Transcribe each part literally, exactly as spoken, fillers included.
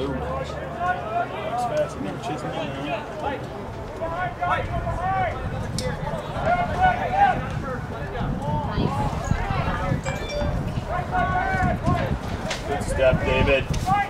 blue. It's fast. Never chasing me around. Good step, David.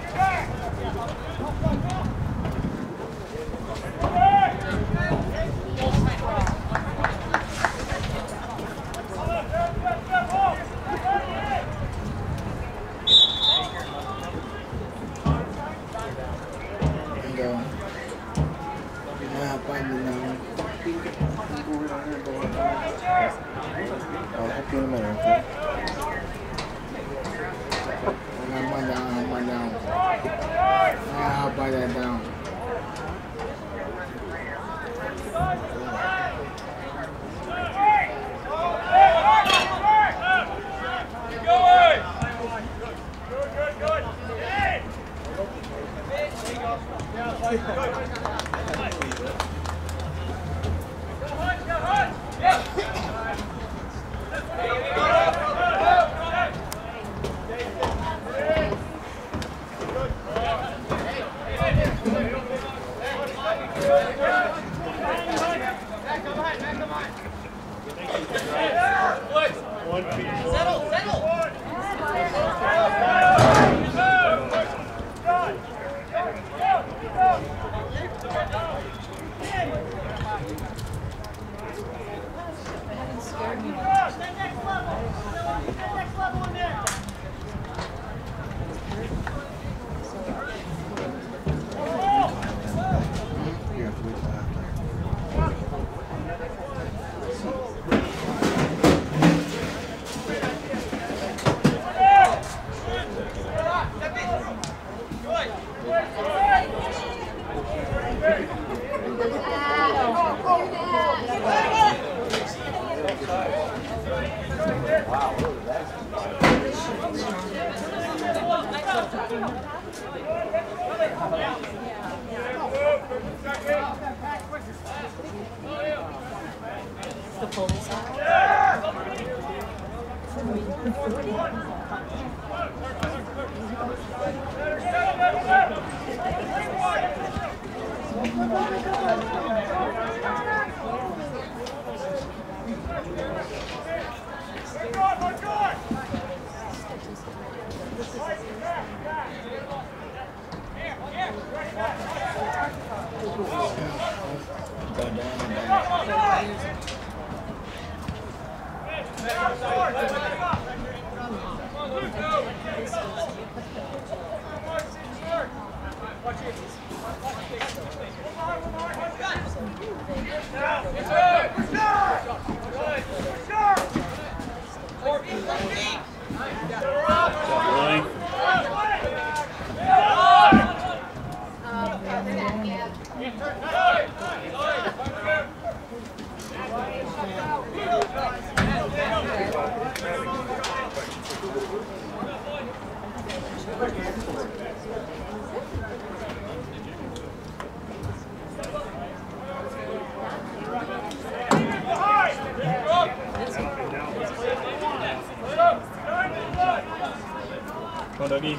Come on, Dougie.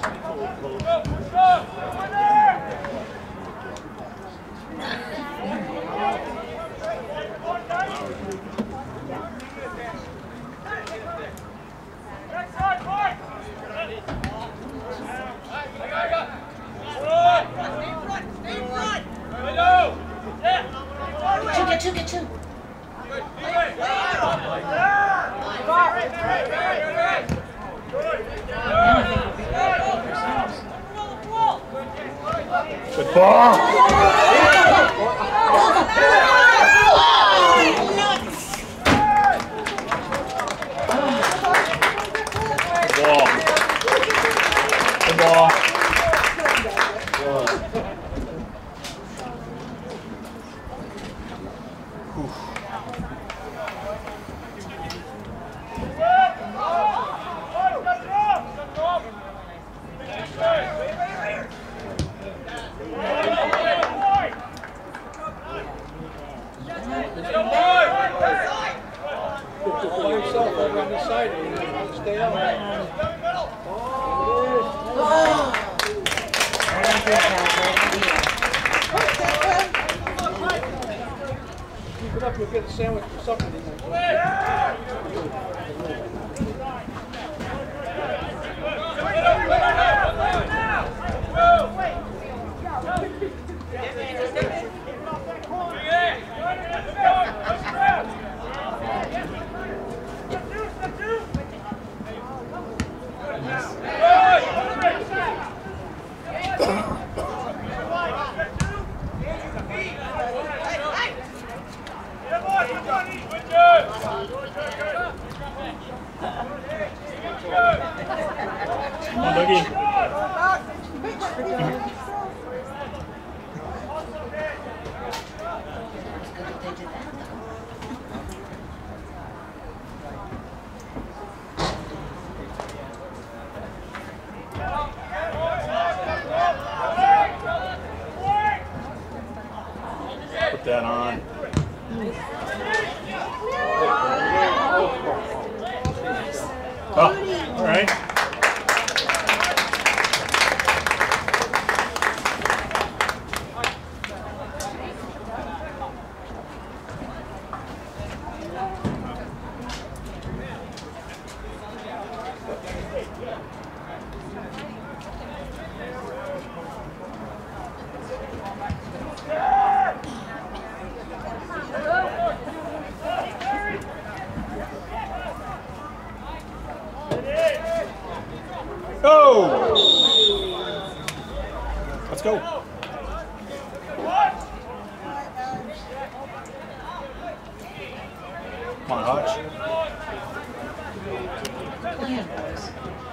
Get two, get two. Good ball. Good ball. Good ball. sandwich or something in there. Come on, Dougie. Put that on. Oh, all right. Go! Let's go. Come on, Hutch. Playing, boys.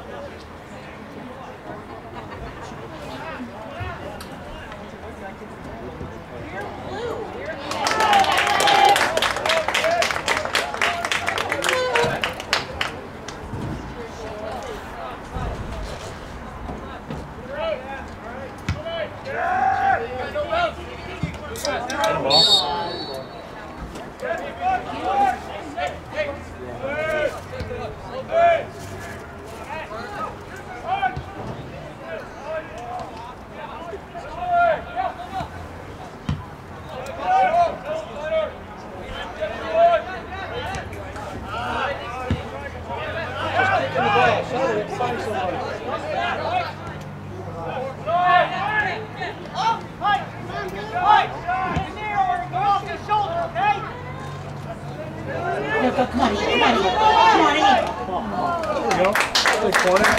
Come on, come on, come on, in. There we go. Good corner.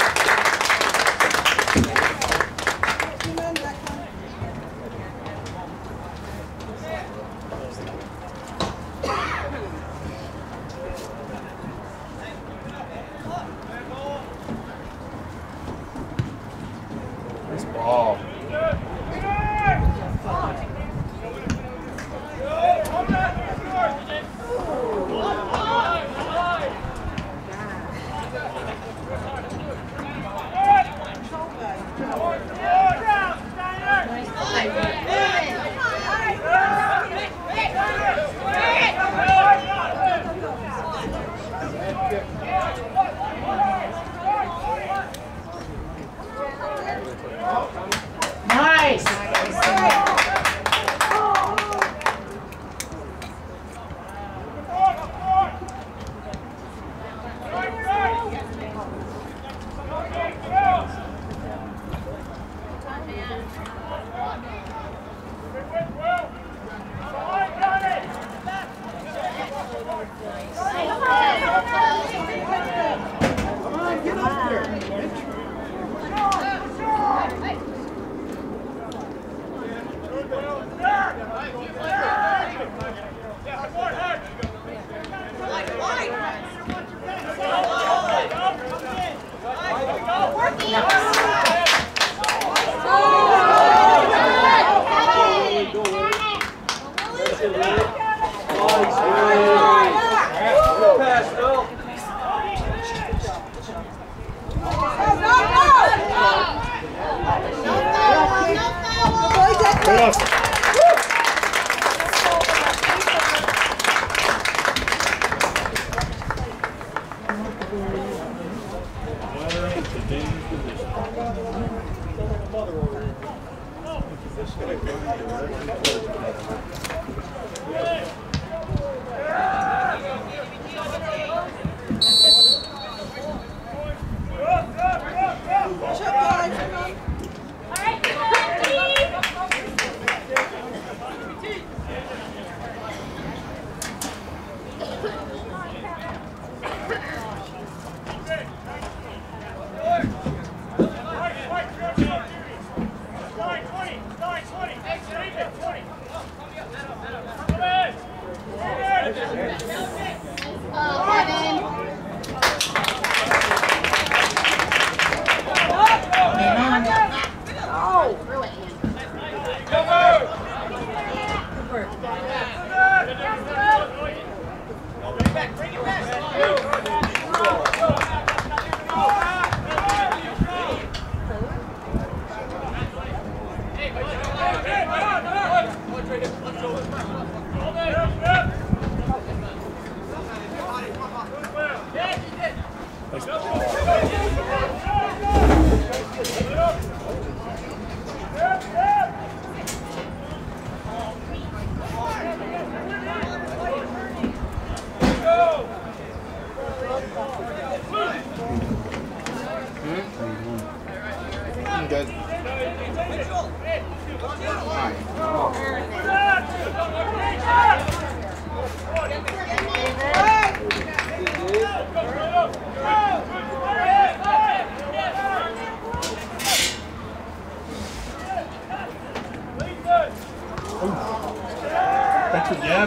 Nice ball. Nice. good. Thanks for the jab.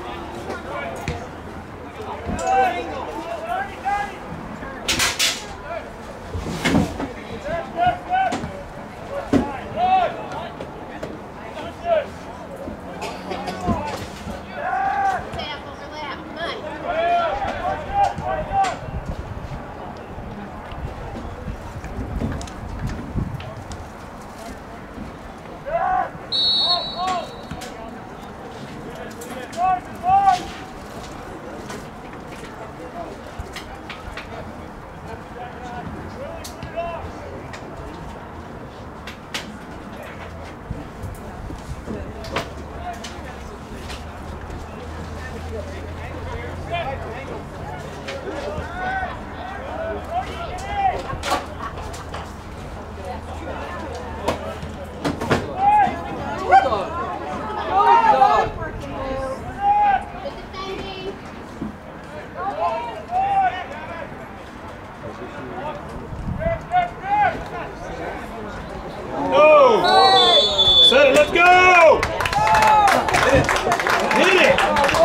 Set it, let's go! Hit it! Hit it!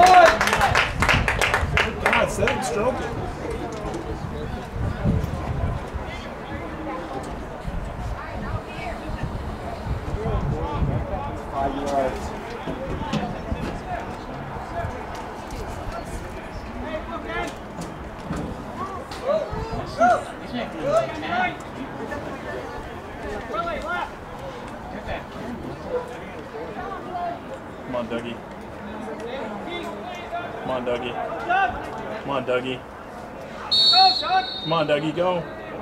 God, set it, stroke it. Five yards. Come on, Dougie. Come on, Dougie. Come on, Dougie. Come on, Dougie, go.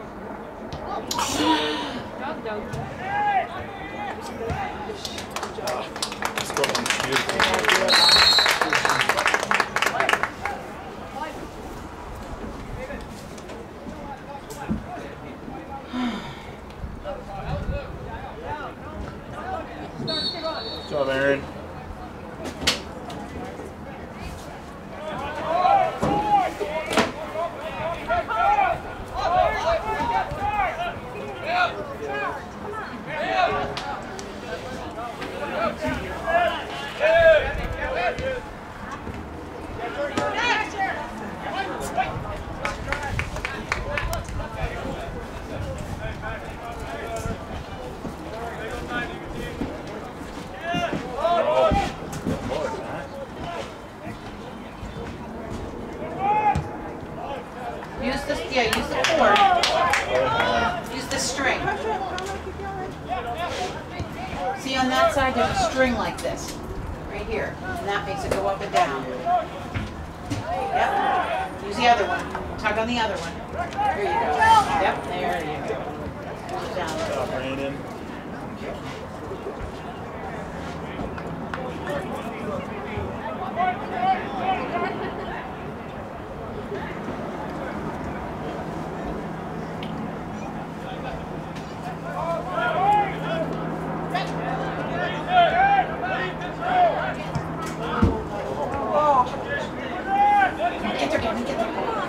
Good job, Aaron. Use this, yeah, use the cord. Use the string. See, on that side there's a string like this, right here, and that makes it go up and down. Yep. Use the other one. Tug on the other one. There you go. Yep, there you go. Push it down. Good job, Brandon. Get there, Kevin, get there.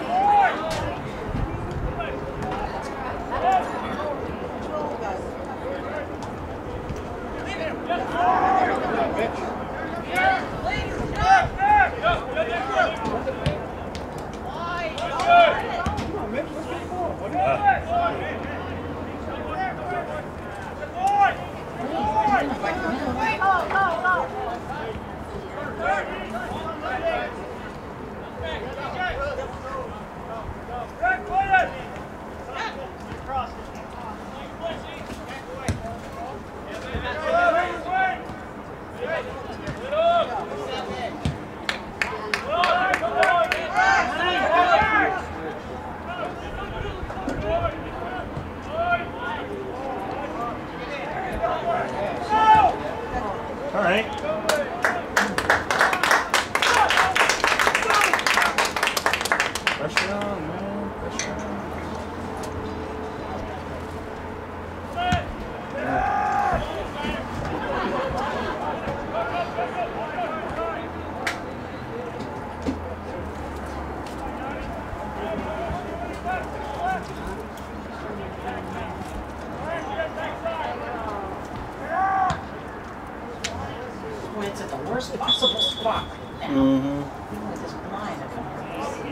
All right. Pressure on, man. Pressure on. worst possible spot right now. Mm-hmm. Even with this blind, I can hardly see.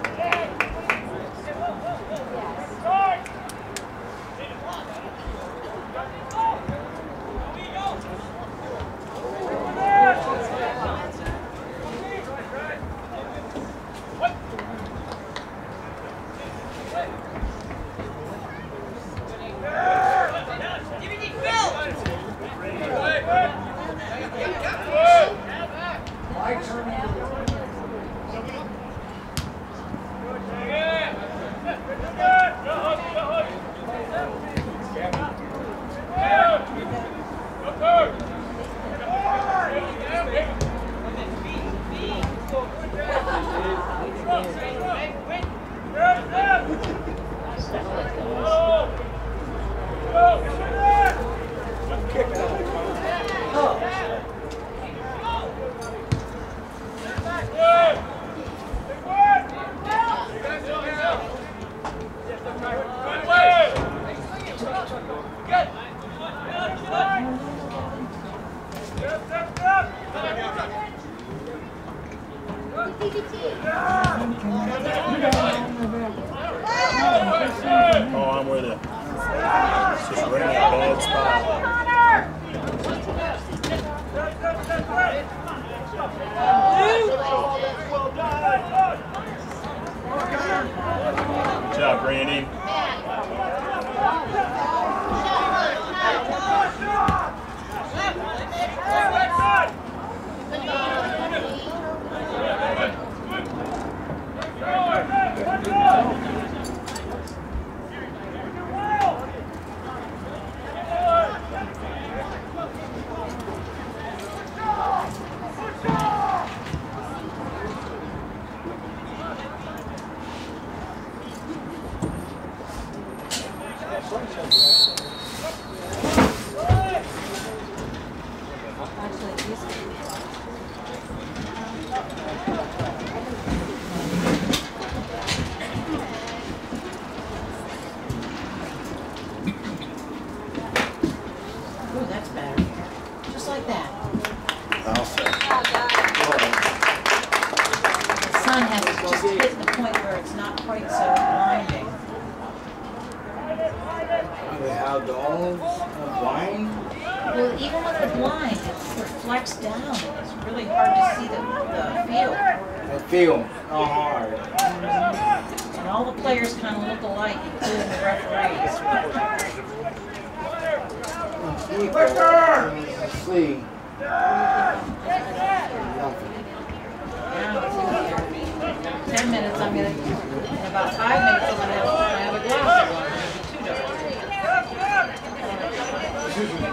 Oh, I'm with it. It's just right in a bad spot. Good job, Brandon. Ooh, that's better. Just like that. The sun has just hit the point where it's not quite so blinding. They have the old uh, blind. Well, even with the blind, it reflects down. It's really hard to see the, the field. The field, how hard. And all the players kind of look alike, including the referees. See. Now it's easier. Ten minutes, I'm gonna, in about five minutes, I'm gonna have, I have a glass of water. It'll be two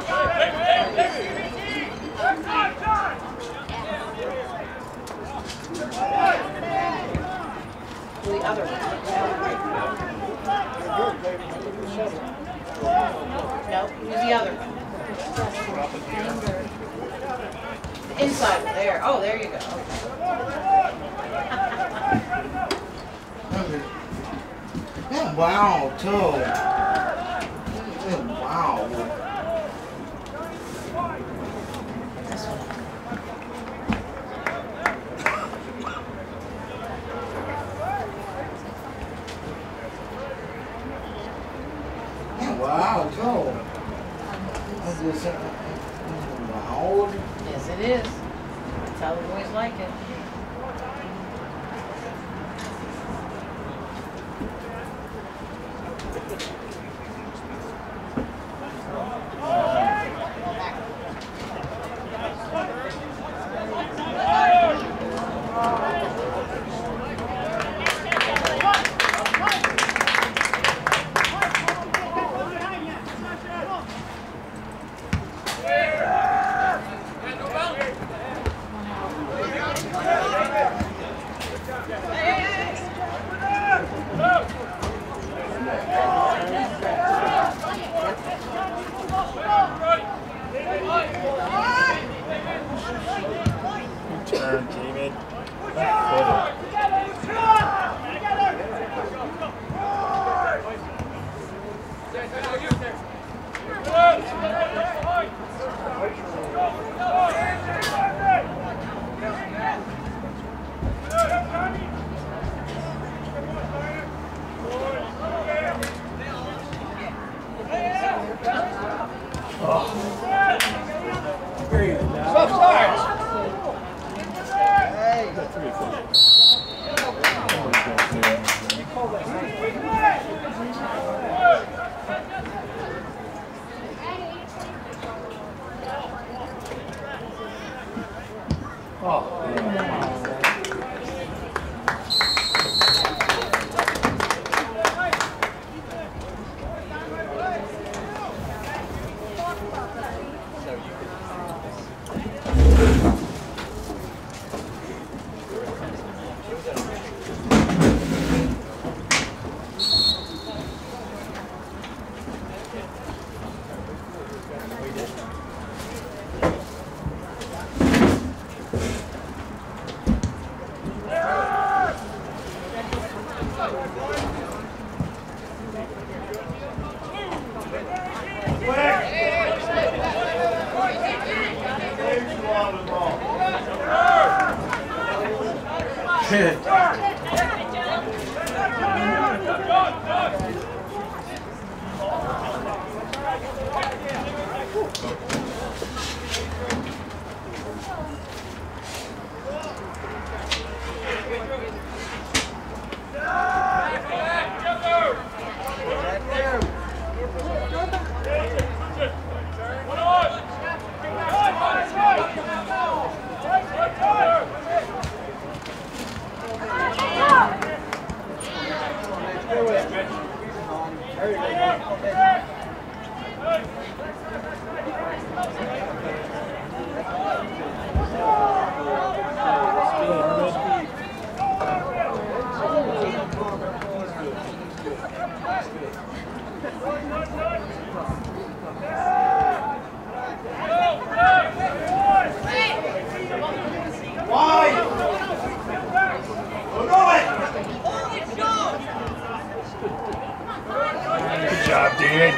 dollars. The other one. No, use the other one. The inside one, there. Oh, there you go. Yeah, wow, too. Yeah, wow. This one. Yeah, wow, too. Is this, uh, wow? Yes, it is. That's how the boys like it. Good job, dude.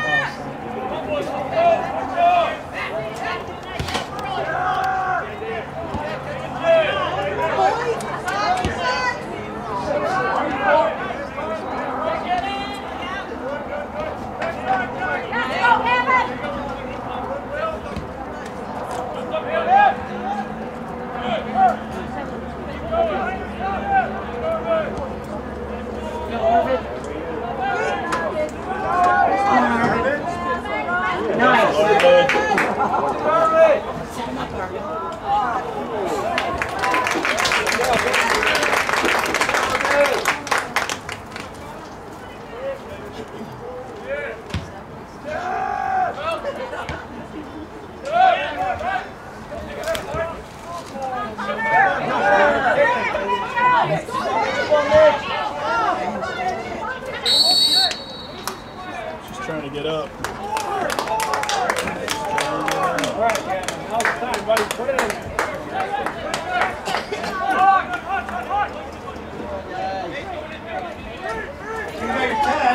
She's trying to get up. All right, yeah. Now's the time, buddy. Put it in there. You make ten.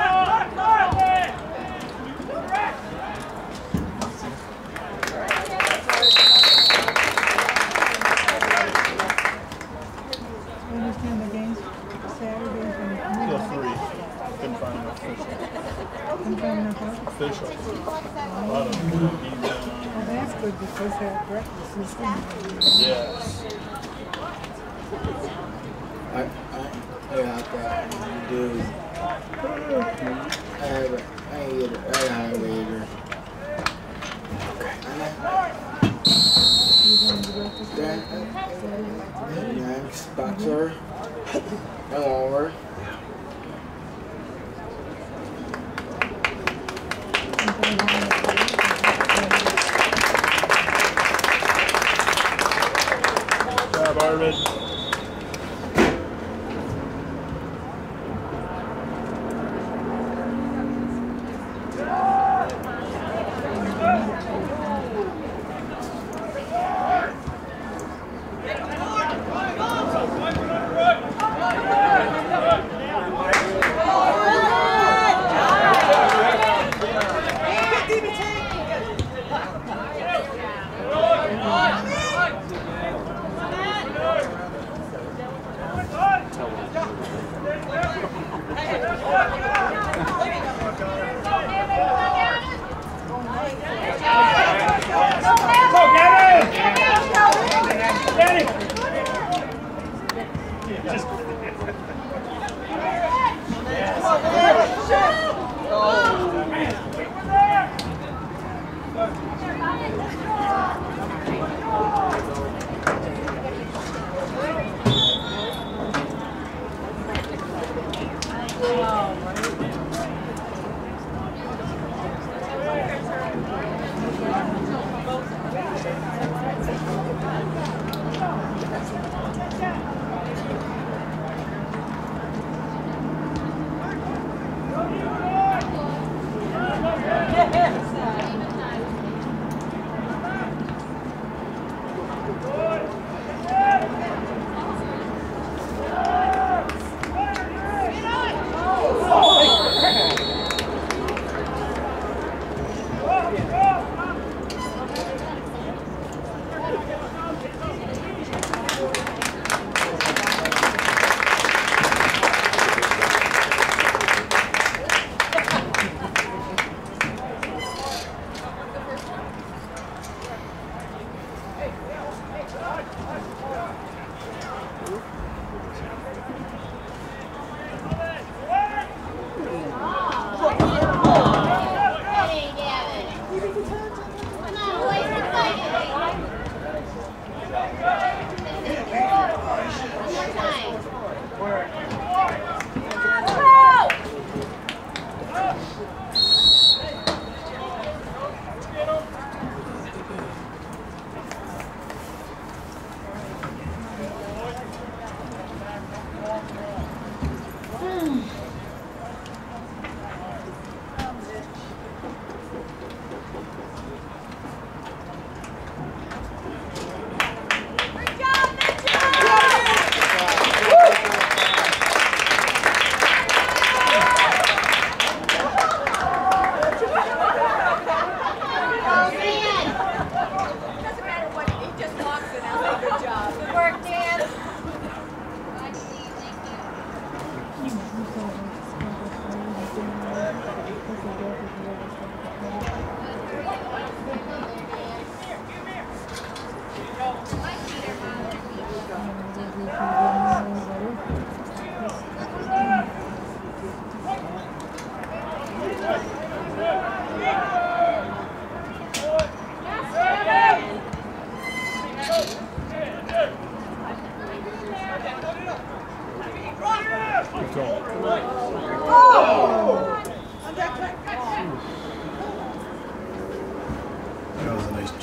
Understand the games Saturdays and The three. Couldn't find enough fish. I'm trying to help. Fish. A lot of them. Oh, that's good because their breakfast is good. Yes. I, I, yeah, I got do. I have a, I eat it, I have a eater. You going to breakfast That, Saturday? next, boxer. Come over. Good job, Arvid. Right.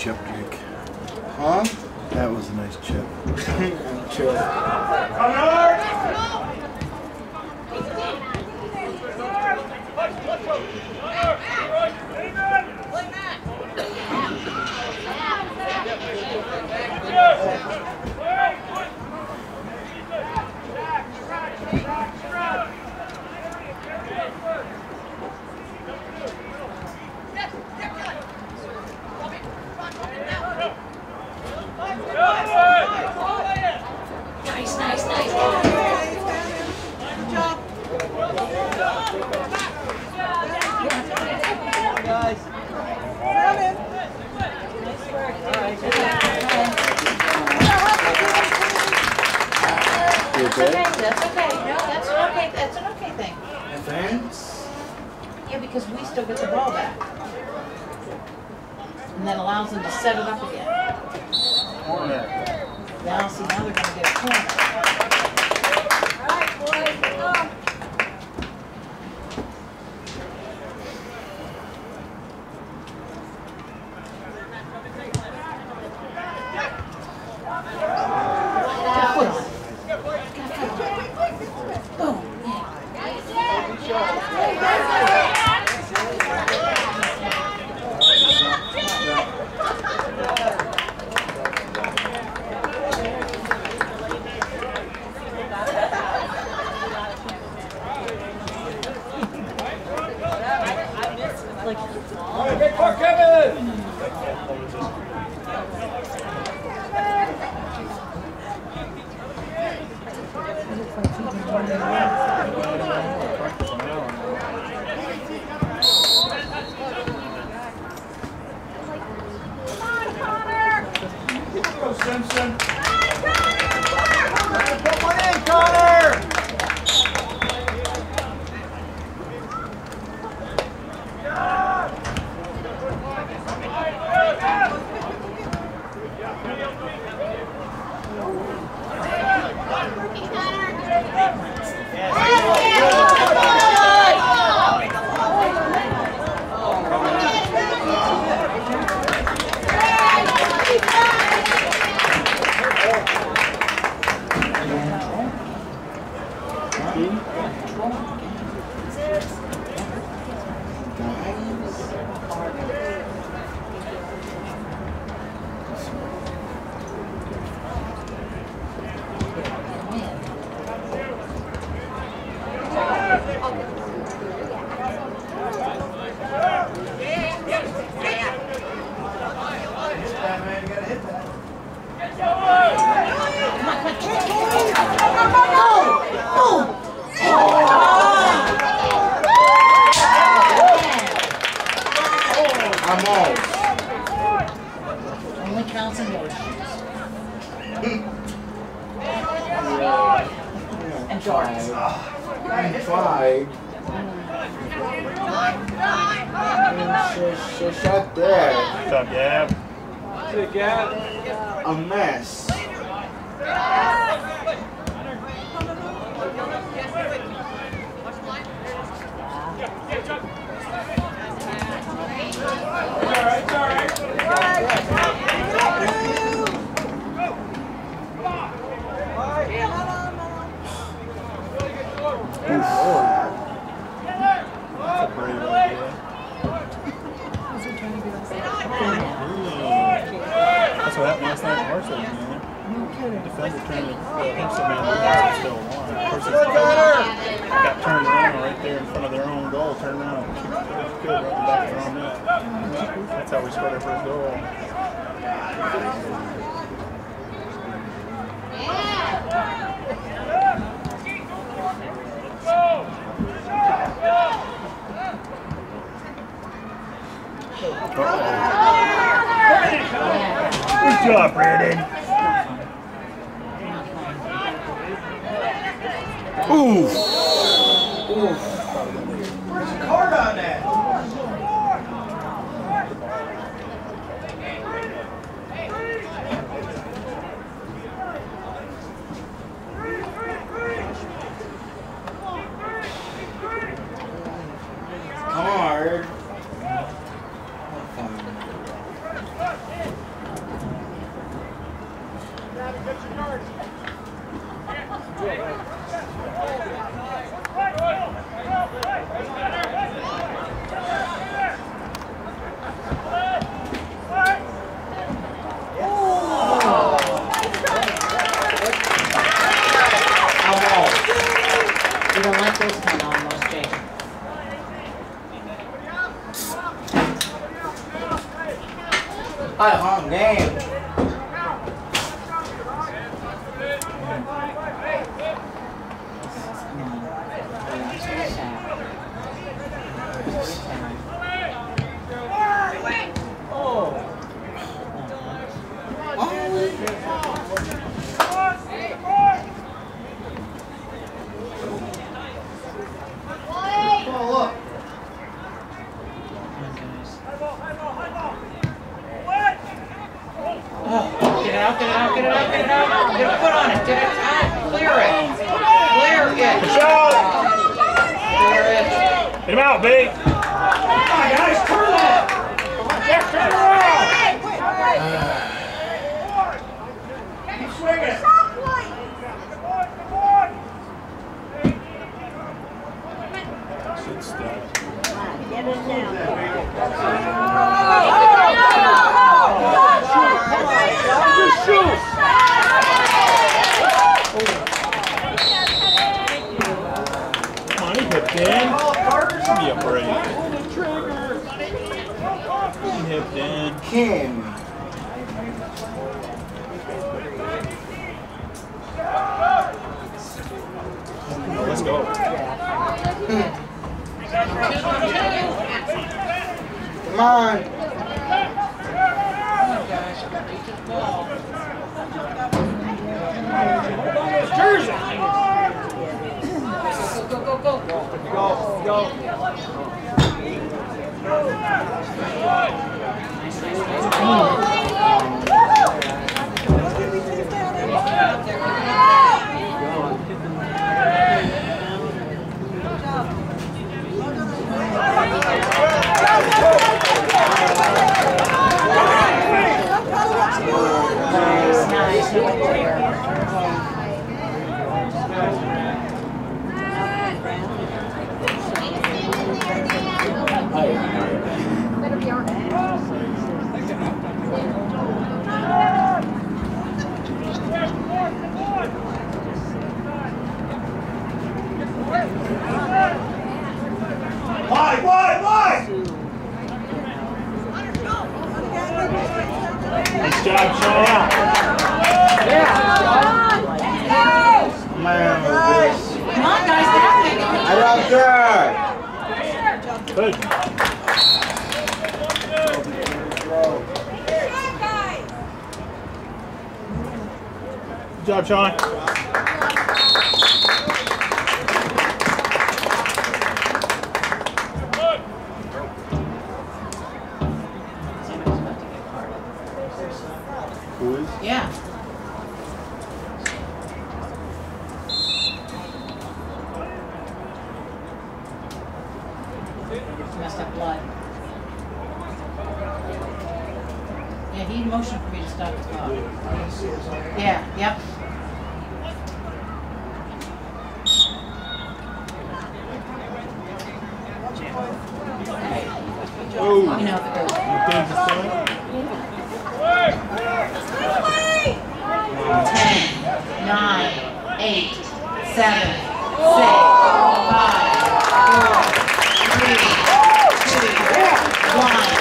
chip, Jake. Huh? That was a nice chip. I'm chill. Nice, nice, nice. Good job. Guys. Nice work. All right, good That's okay, that's okay. No, that's an okay, that's an okay thing. Thanks. Yeah, because we still get the ball back. And that allows them to set it up again. Corner. Now, see, now they're gonna get a corner. All right, boys, let's go. Only counts in your shoes. And Jordan's. I'm five. Shut, shut there. What's up, Gab? Good, Gab. A mess. It's all right, it's all right. That's a brave idea. That's what happened last night in Varsity, man. The defender turned the horse man was still on. The person got turned around right there in front of their own goal, turned around and kicked it good right in the back of their own net. That's how we scored our first goal. Uh-oh. Good job, Brandon. Oof. Oof. Where's the card on that? Card. High home game. Get it out, get it out, get it out, get it out. Get a foot on it, get it out. Clear it. Clear it. Michelle! Clear it. Get him out, B. Come on, guys, turn it! Yeah, turn around! Keep swinging! Should stop. Get it down. Just shoot! Come on, he hit Dan. Give me a break. He hit Dan. Kim. Let's go. Come on. Jersey! Go, go, go, go. Go, go. Nice, nice. Better be our Wide, wide, wide! Nice job, Sean. Man, Come on, guys, get out there. I don't care. Good. Good job, Sean. Who is? Yeah. Messed up blood. Yeah, he motioned for me to stop the clock. Yeah, yep. Oh, You know if it goes. Dan's the same. ten, nine, eight, seven, six, five, four, three, two, one.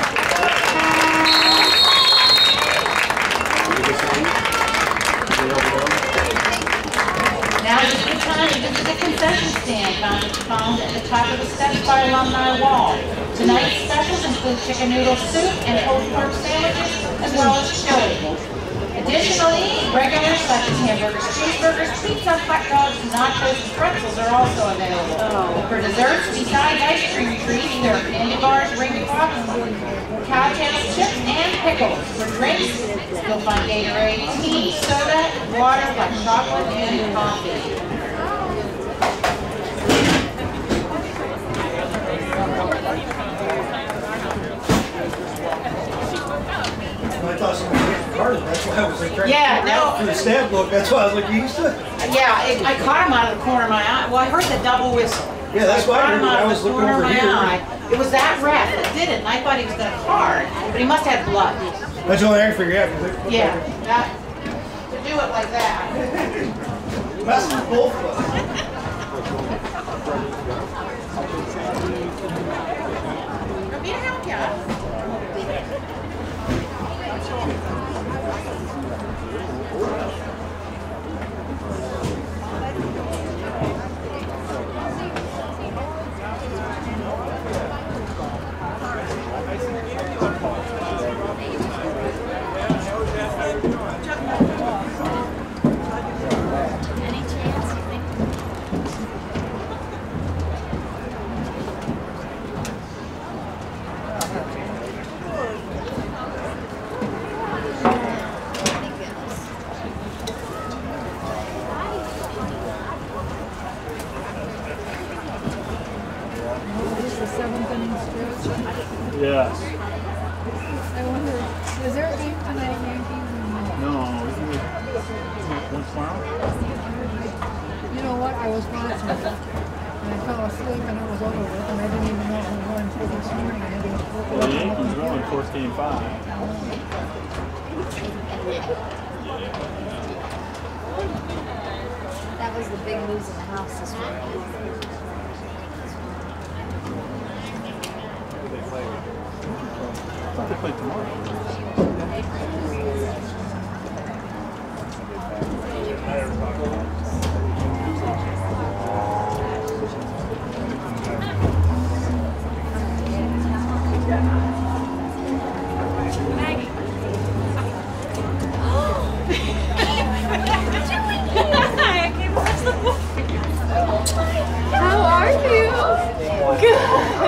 Now is a good time to visit the concession stand found found at the top of the steps by Alumni Wall. Tonight's specials include chicken noodle soup and pulled pork sandwiches, as well as chili. Additionally, regulars such as hamburgers, cheeseburgers, pizza, hot dogs, nachos, and pretzels are also available. For desserts, besides ice cream treats, there are candy bars, ring pops, cowtails, chips, and pickles. For drinks, you'll find Gatorade, tea, soda, and water like chocolate and coffee. I thought someone was getting carded. That's why I was like trying Yeah, to figure no. out through the stat book. That's why I was like, you used to. Yeah, it, I caught him out of the corner of my eye. Well, I heard the double whistle. Yeah, that's why I caught heard him it. out I of was the looking corner of over my here. eye. It was that ref that did it, and I thought he was going to card, but he must have blood. That's the only thing I figured out. 'Cause it- Yeah, that, to do it like that. Messing with both of us. Come here, help ya. I wonder, is there a game tonight, Yankees? No, isn't it? Isn't it one tomorrow? You know what? I was watching it, and I fell asleep, and it was over with, and I didn't even know it was going until this morning. I had to look it Well, up the on the Yankees won computer. fourteen five. That was the big news in the house this morning. I thought they played tomorrow. How are you? Good.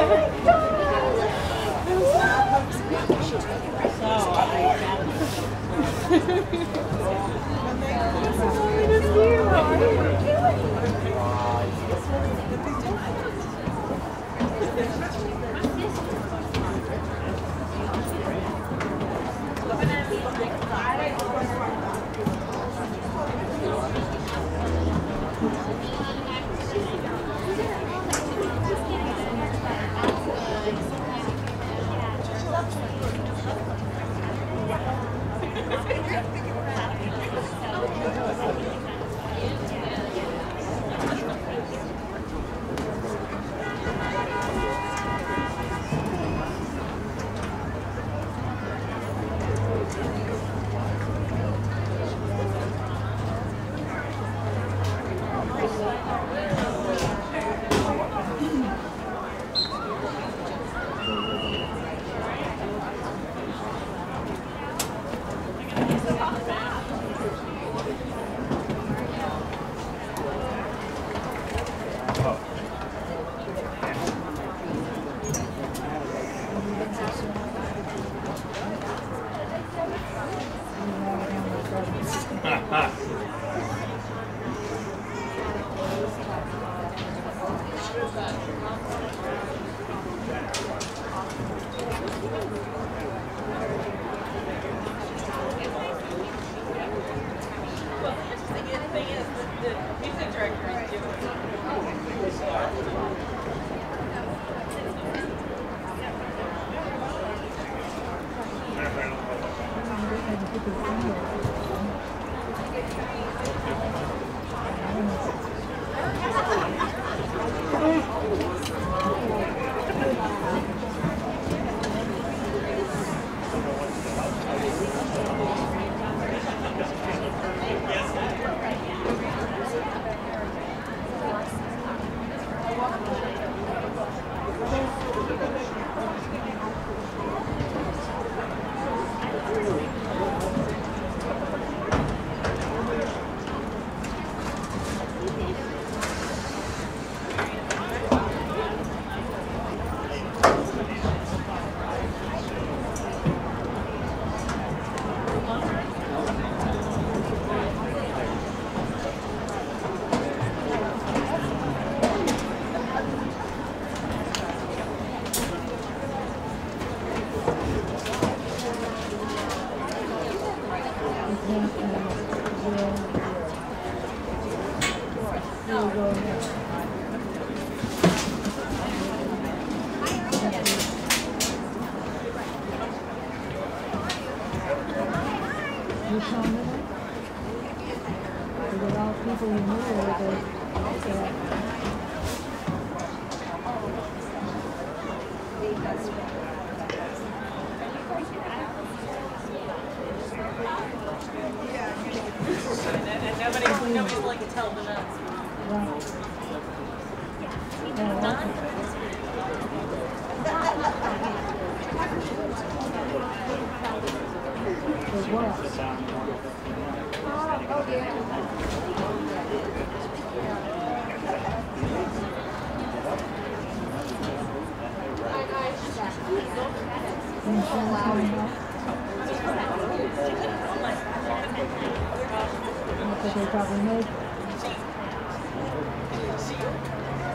They probably make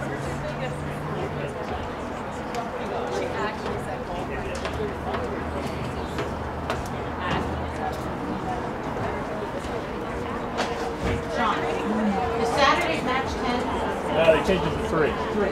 She actually said, change it to three. Three.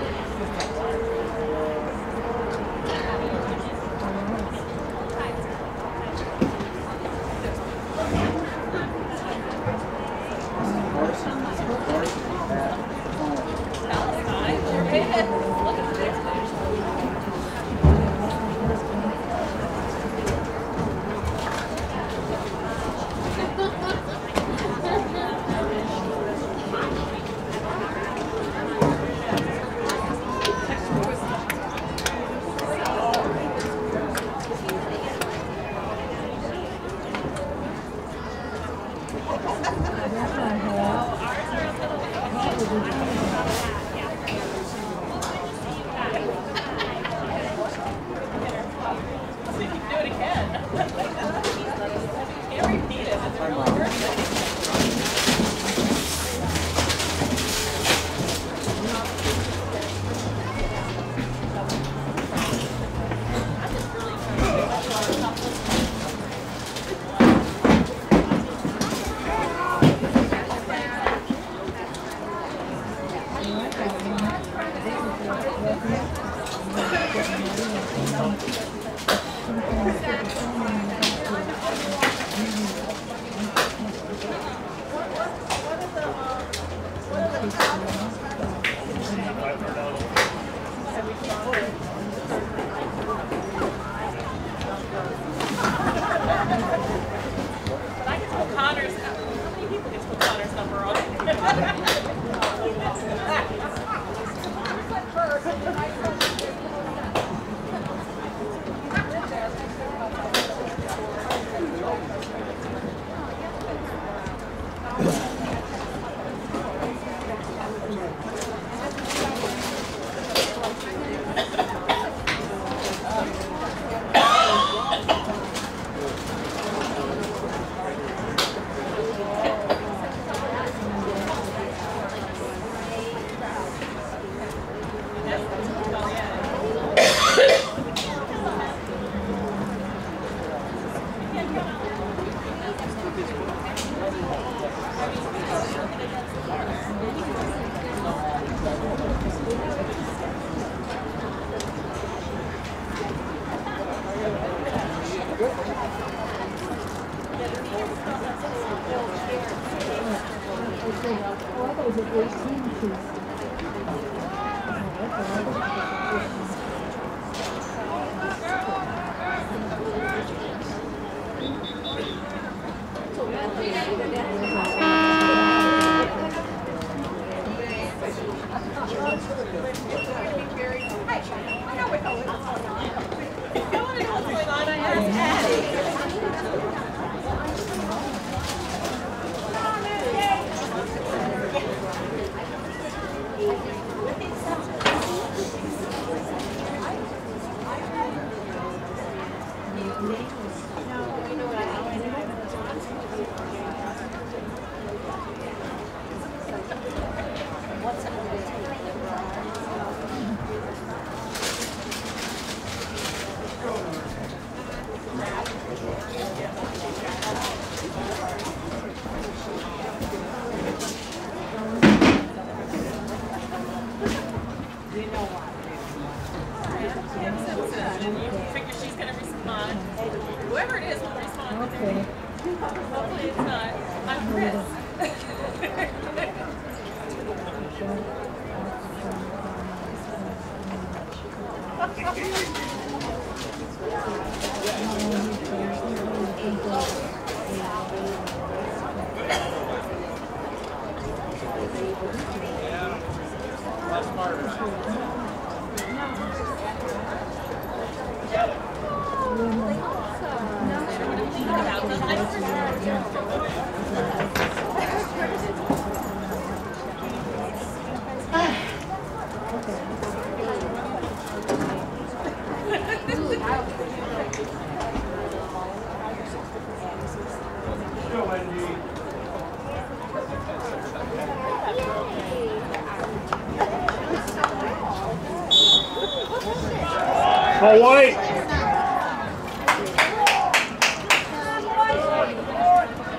All white.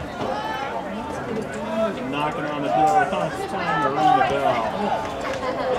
Knocking on the door. It's time to ring the bell.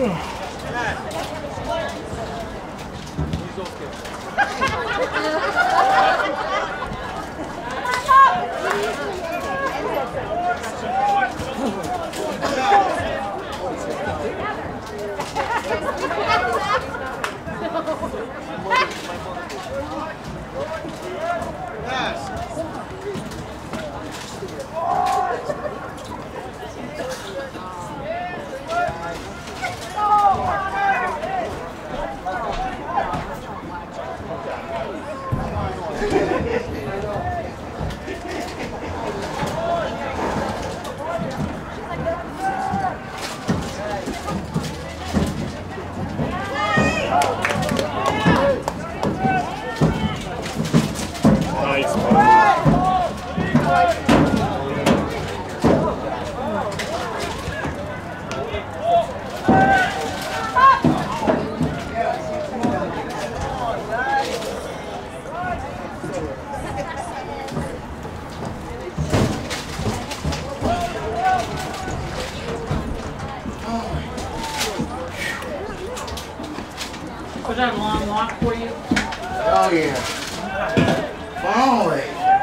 Was that a long walk for you? Oh yeah. Finally.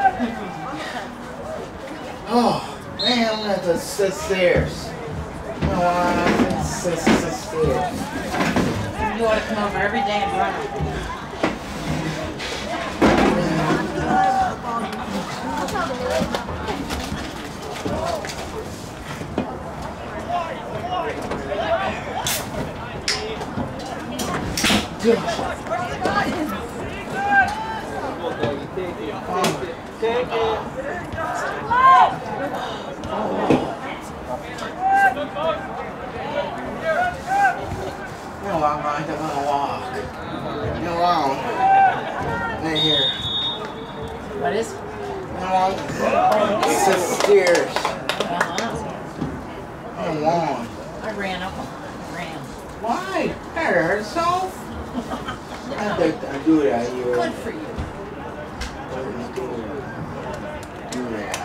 Oh man, I'm gonna have to sit stairs. No, I have to sit, sit stairs. You ought to come over every day and run. Take it. You know I'm going to walk. You know I'm right here. What is? You know I'm it's the stairs. Uh-huh. I want. I ran up. I ran. Why? That hurt yourself? I think I do that here. Good for you. Do that.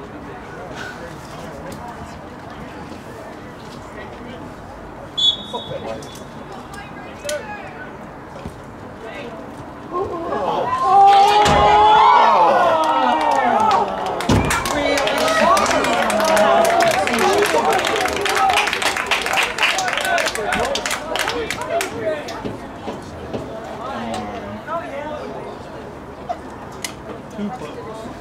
Too close.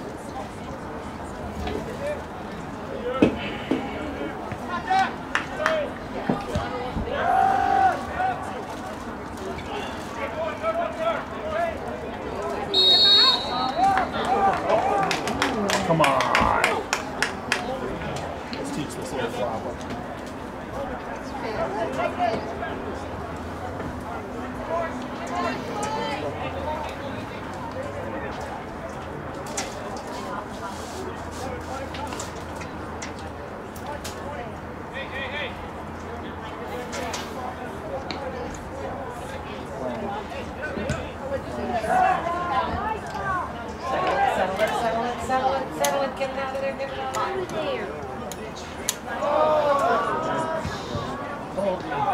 Come on. Let's teach this little flopper. Settle it, settle it, settle it, settle it, get it out of there, get it out of there. Hold me,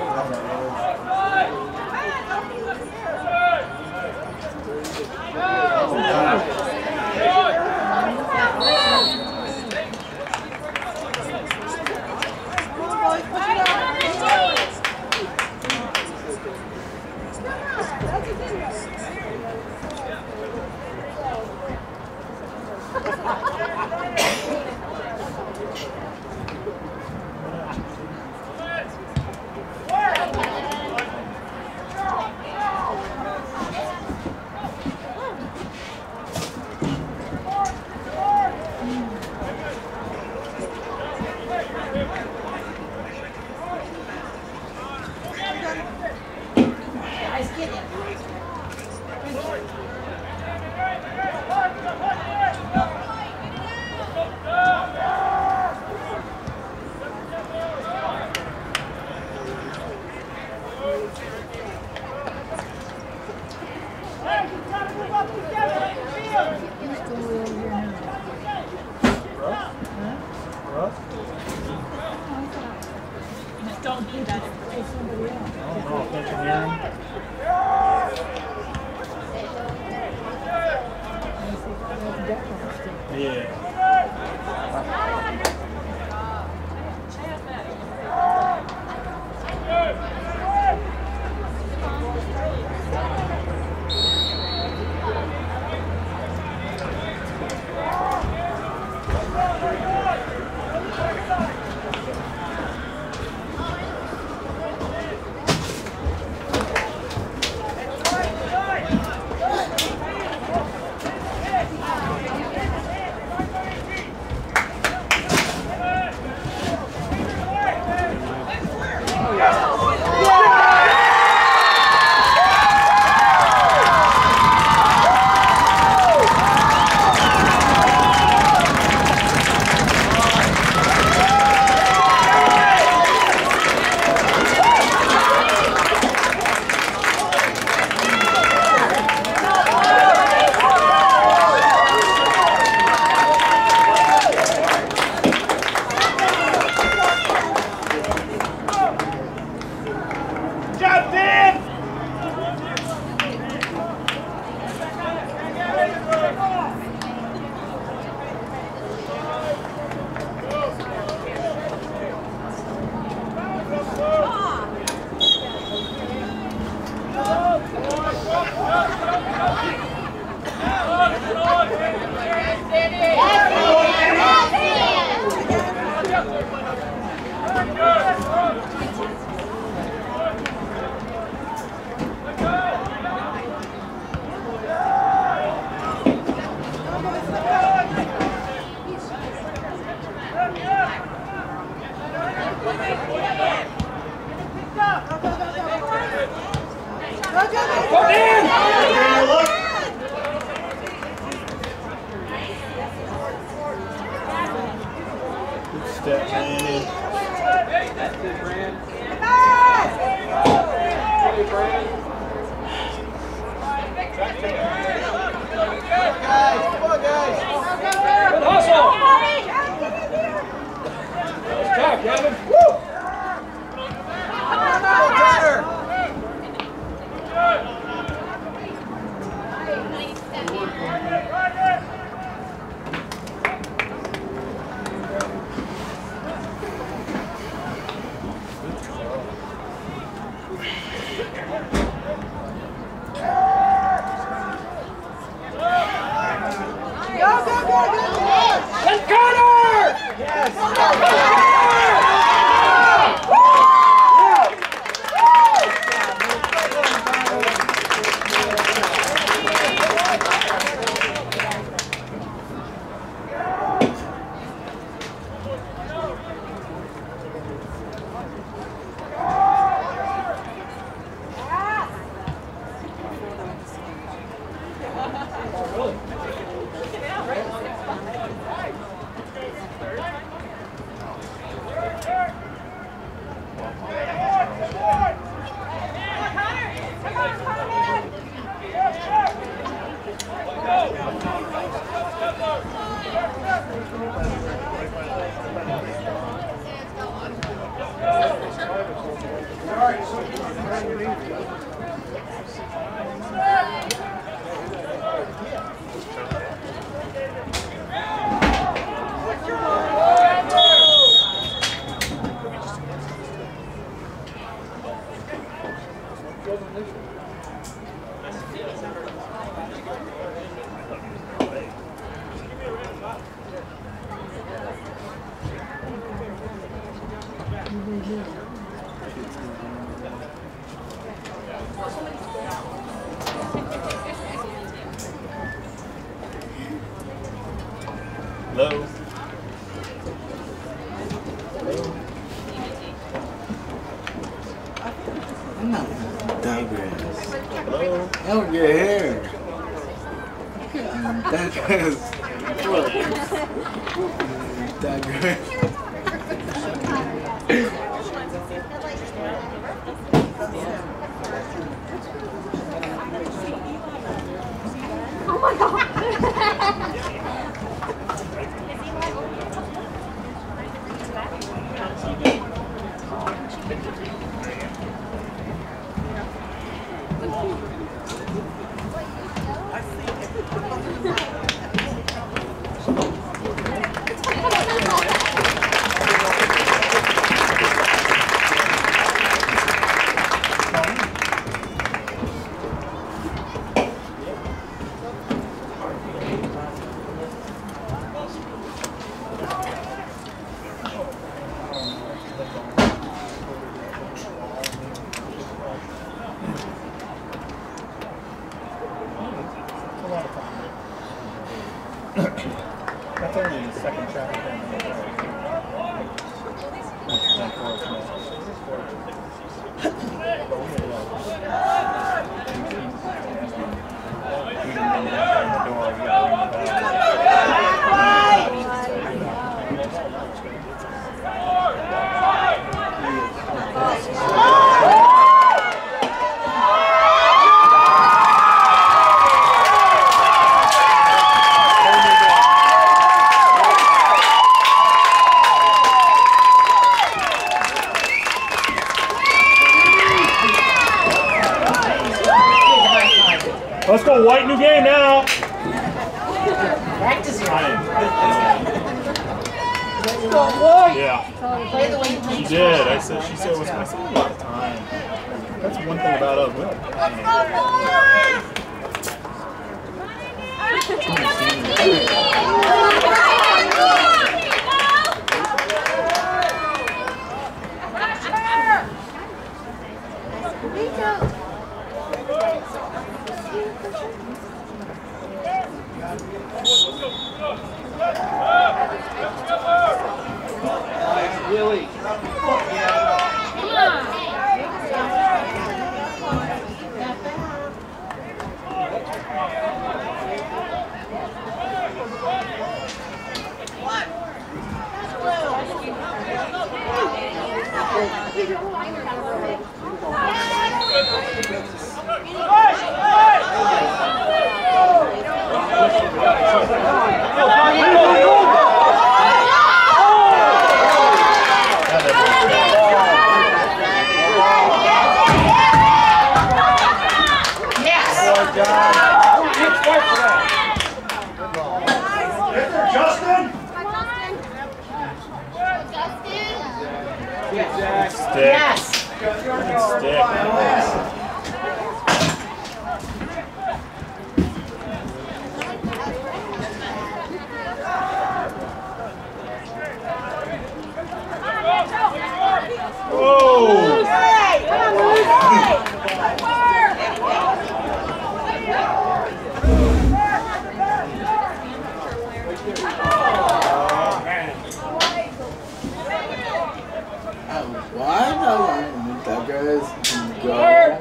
guys, get in. Don't do that. was somebody else. I don't know if they can hear him. Yeah. Step landed. That's good, Brand. Guys, come on, guys. Good hustle. Nice job, Kevin. Woo! Come on, Tanner. Let's Connor! Yes. Hello. I'm not gonna digress. Hello. Help your hair. Um, digress. What? Digress. Oh my god! That's only the second chapter. Let's go, White, new game now. Practice Time. Yeah. Play the way you She did. I said. She said it was going to take a lot of time. That's one thing about us. We don't Willie. Justin! stick. Yes. Stick. Whoa! Why not? That guy's go.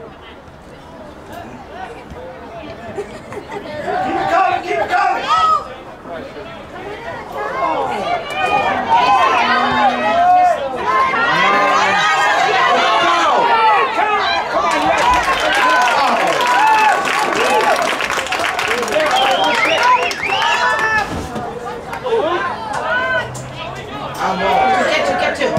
Keep it coming, keep it coming! I'm on. Get to, get to.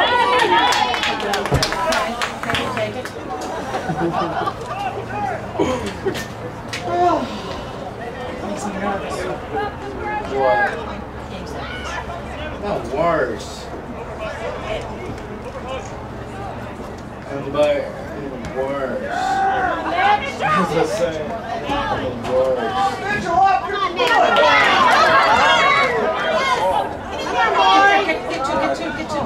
Makes me nervous. What? Not worse. And by worse. As I say, worse. Angel up, you're good! Get, get to, get to, get to.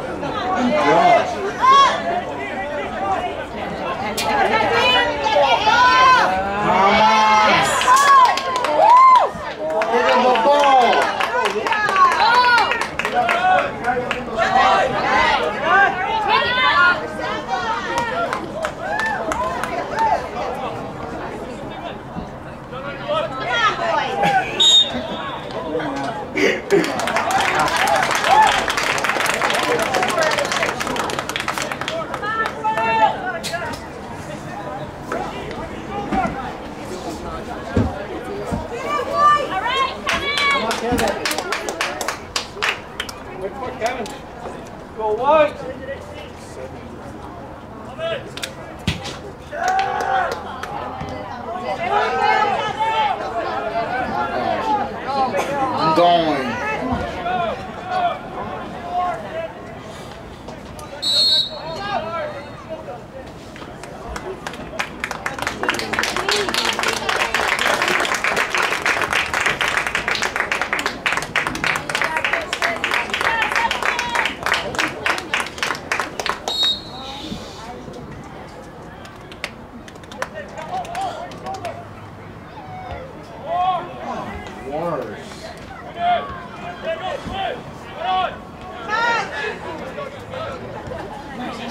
Yes. Give him the ball. Go White! I'm going. Worse.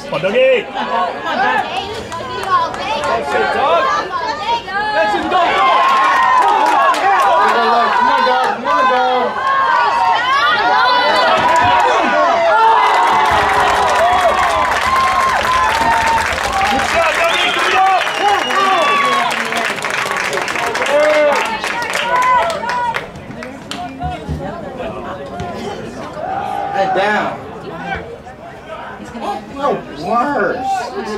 Come on, Dougie! Come on, Doug. That's it, dog. That's it, dog. Come on, dog. Come on, dog. Good shot, Dougie. Good job. Head down. No worse.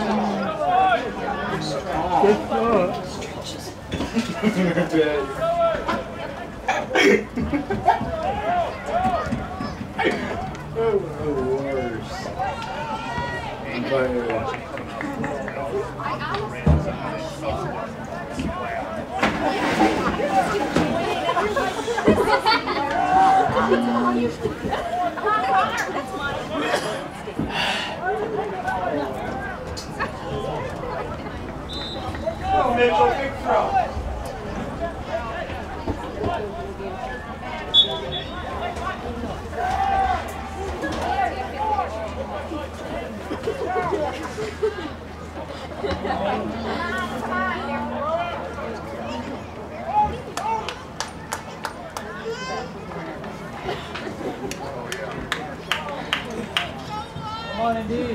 Oh, no worse. But, Go, Mitchell. Big throw. Come on, indeed.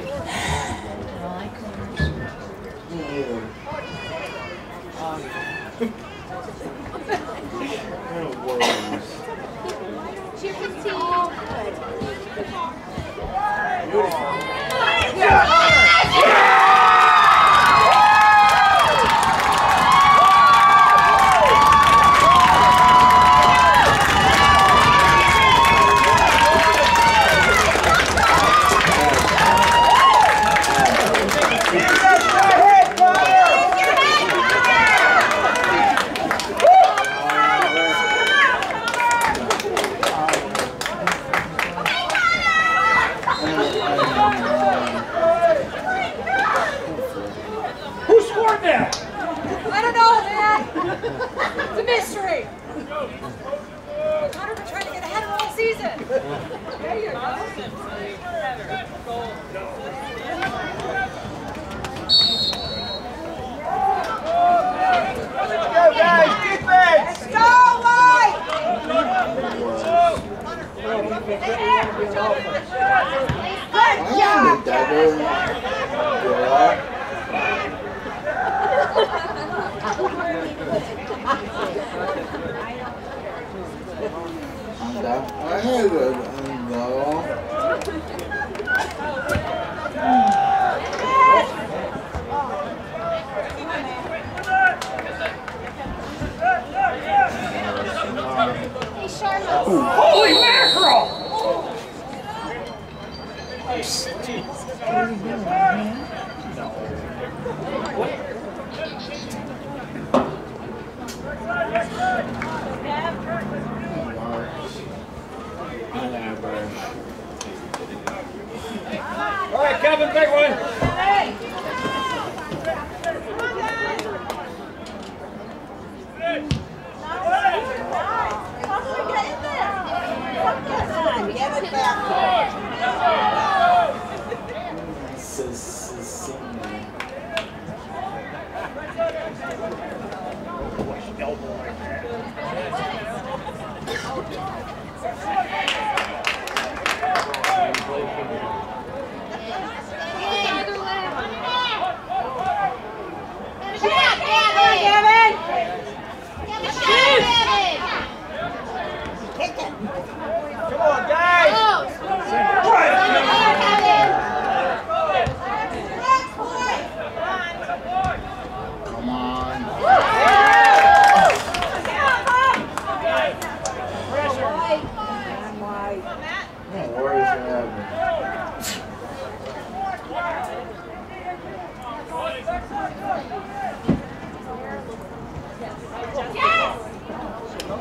Who scored that? I don't know, man. It's a mystery. Notre been trying to get ahead of all season. There you go. Let's go, guys. Defense. Let's go, White. Good job. Holy mackerel! All right, Kevin, big one. Get it back. Come on, guys. Right. Come on. No worries, man. Yes!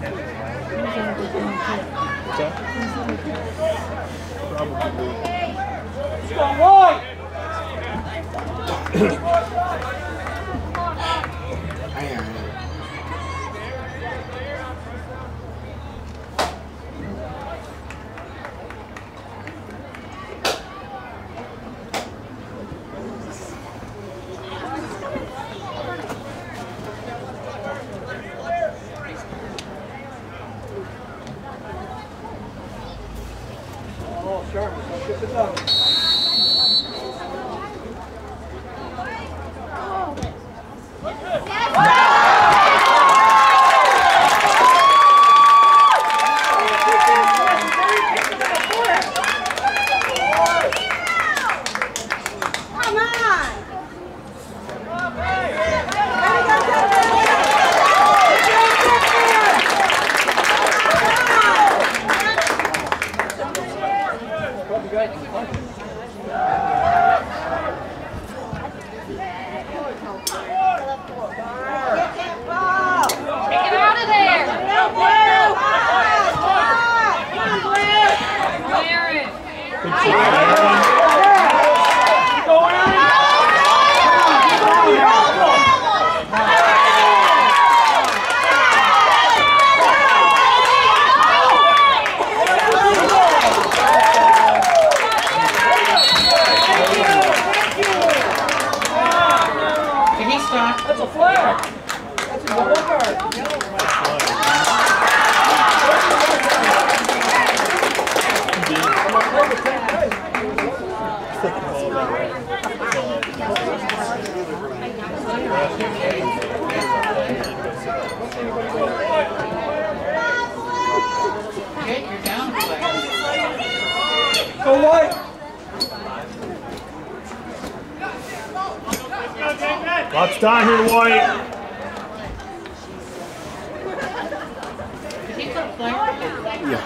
What's that? Probably. It's going wide. Oh, sure. Good enough. That's a flag. That's a yellow card. Yellow flag. Okay, you're down. Go white. Lots of time here to White. Did he put a flag? Yeah.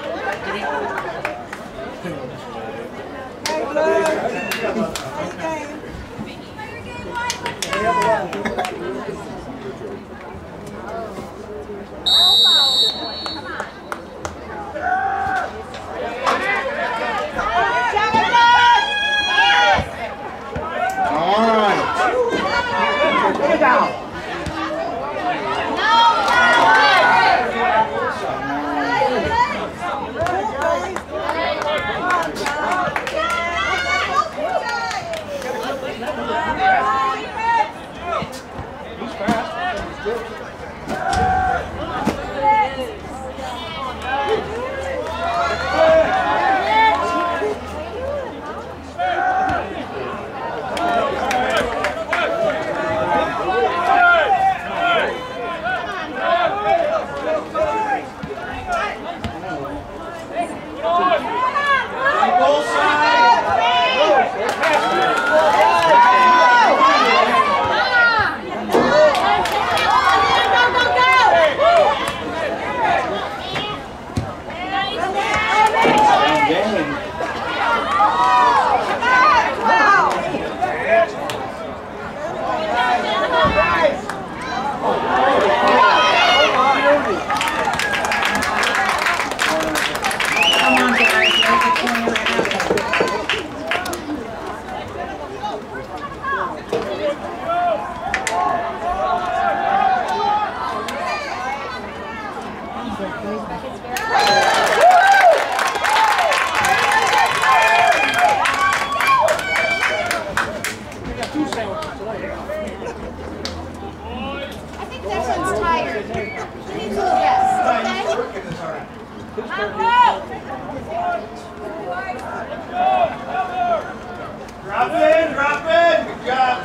Drop in, drop in. Good job.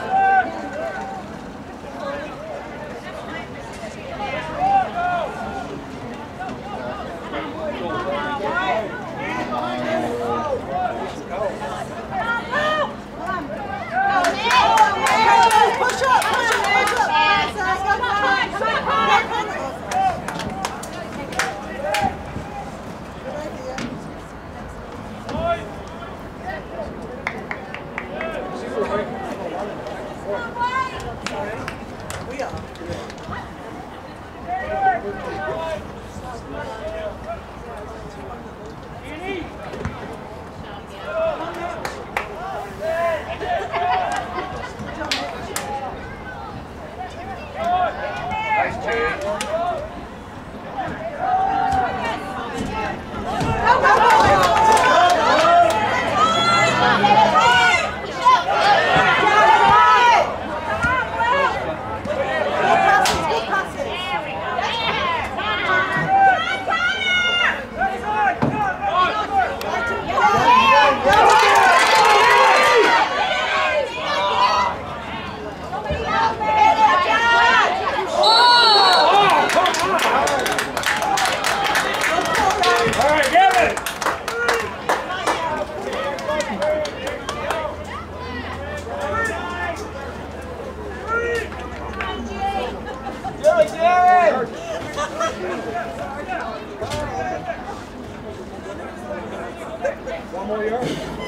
Push up, push up, push up. Come on, come on, come on. One more yard.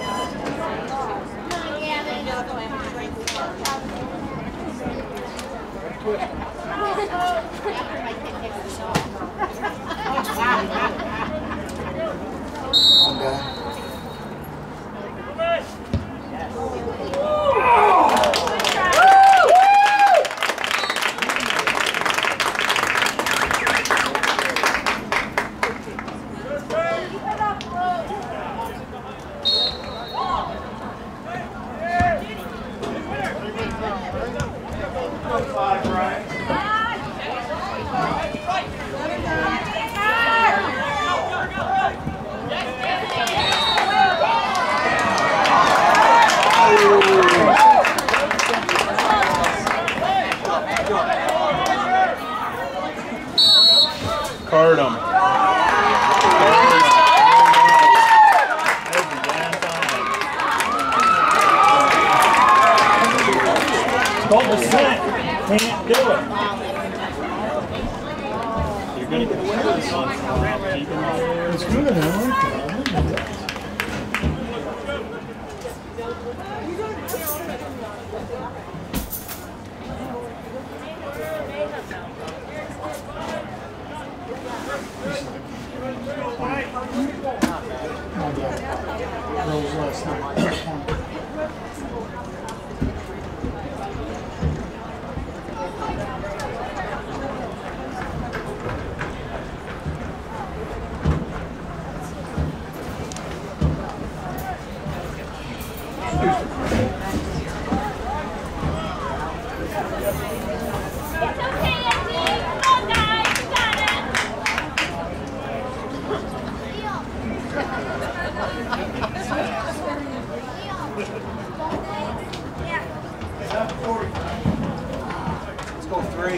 Card them. Called the set. Can't do it. You're going to get away with it. It's good, I like that. Rose last night. Let's go three.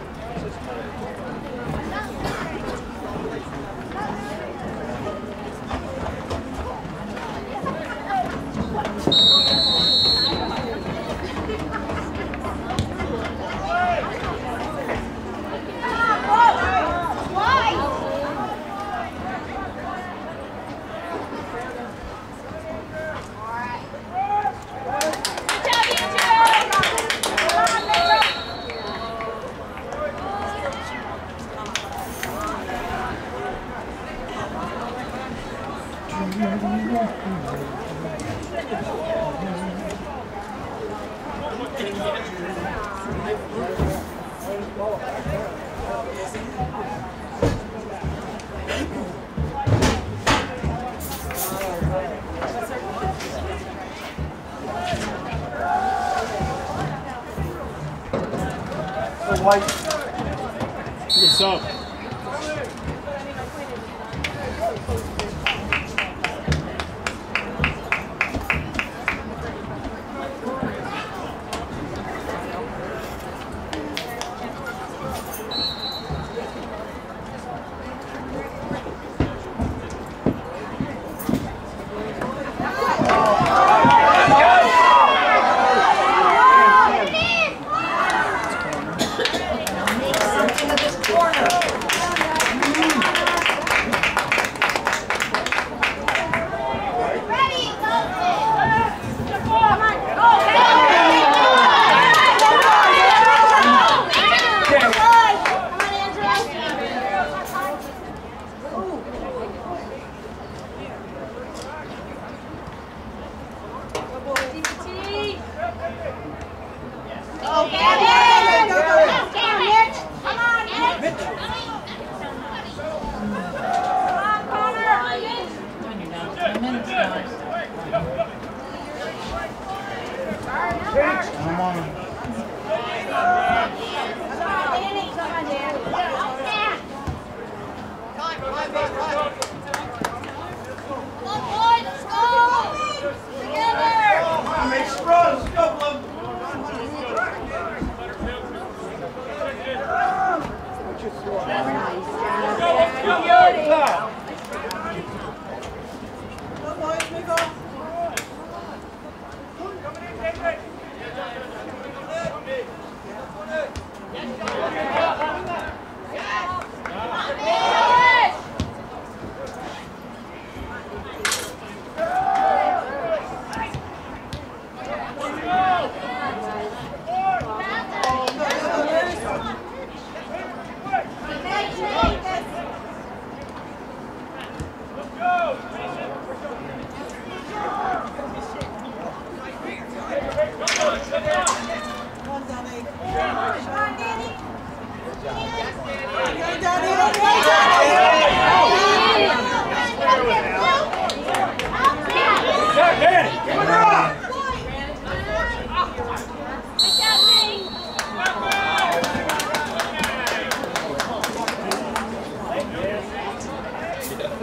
White. What's up?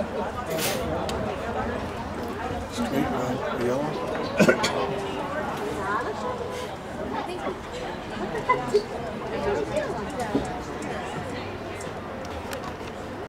Straight line, yellow.